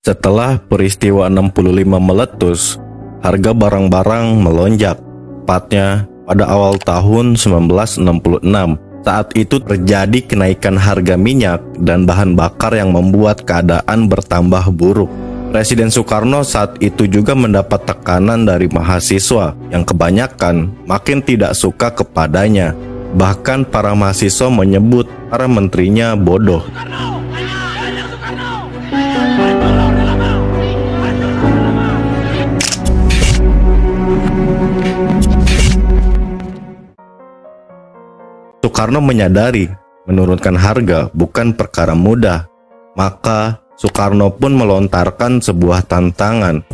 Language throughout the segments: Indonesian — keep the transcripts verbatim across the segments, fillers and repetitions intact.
Setelah peristiwa enam puluh lima meletus, harga barang-barang melonjak, tepatnya pada awal tahun seribu sembilan ratus enam puluh enam. Saat itu terjadi kenaikan harga minyak dan bahan bakar yang membuat keadaan bertambah buruk. Presiden Soekarno saat itu juga mendapat tekanan dari mahasiswa yang kebanyakan makin tidak suka kepadanya. Bahkan para mahasiswa menyebut para menterinya bodoh. Soekarno menyadari menurunkan harga bukan perkara mudah, maka Soekarno pun melontarkan sebuah tantangan.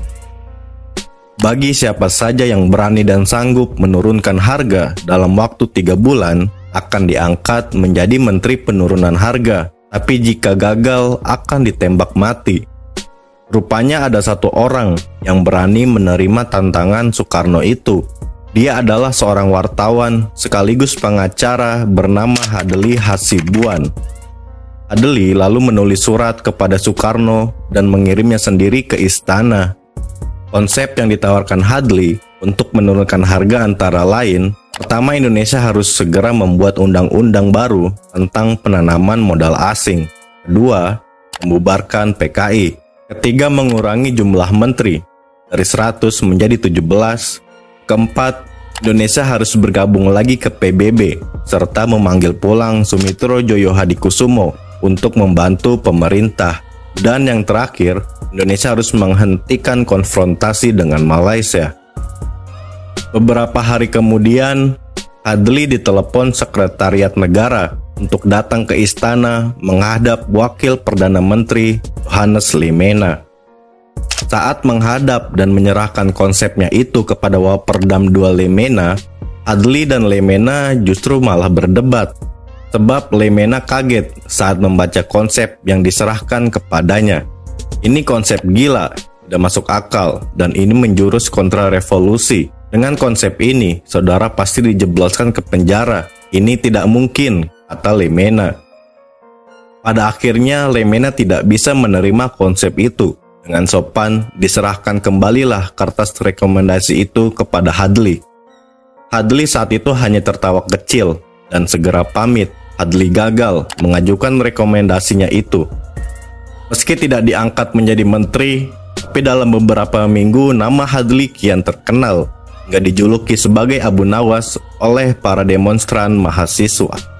Bagi siapa saja yang berani dan sanggup menurunkan harga dalam waktu tiga bulan, akan diangkat menjadi Menteri Penurunan Harga, tapi jika gagal akan ditembak mati. Rupanya ada satu orang yang berani menerima tantangan Soekarno itu. Dia adalah seorang wartawan sekaligus pengacara bernama Hadli Hasibuan. Hadli lalu menulis surat kepada Soekarno dan mengirimnya sendiri ke istana. Konsep yang ditawarkan Hadli untuk menurunkan harga antara lain, pertama, Indonesia harus segera membuat undang-undang baru tentang penanaman modal asing. Kedua, membubarkan P K I. Ketiga, mengurangi jumlah menteri dari seratus menjadi tujuh belas. Keempat, Indonesia harus bergabung lagi ke P B B, serta memanggil pulang Sumitro Joyo Hadikusumo untuk membantu pemerintah. Dan yang terakhir, Indonesia harus menghentikan konfrontasi dengan Malaysia. Beberapa hari kemudian, Hadli ditelepon Sekretariat Negara untuk datang ke istana menghadap Wakil Perdana Menteri Johannes Limena. Saat menghadap dan menyerahkan konsepnya itu kepada Waperdam dua Lemena, Hadli dan Lemena justru malah berdebat. Sebab Lemena kaget saat membaca konsep yang diserahkan kepadanya. Ini konsep gila, tidak masuk akal, dan ini menjurus kontra revolusi. Dengan konsep ini, saudara pasti dijebloskan ke penjara. Ini tidak mungkin, kata Lemena. Pada akhirnya, Lemena tidak bisa menerima konsep itu. Dengan sopan, diserahkan kembalilah kertas rekomendasi itu kepada Hadli. Hadli saat itu hanya tertawa kecil dan segera pamit. Hadli gagal mengajukan rekomendasinya itu. Meski tidak diangkat menjadi menteri, tapi dalam beberapa minggu nama Hadli kian terkenal, hingga dijuluki sebagai Abu Nawas oleh para demonstran mahasiswa.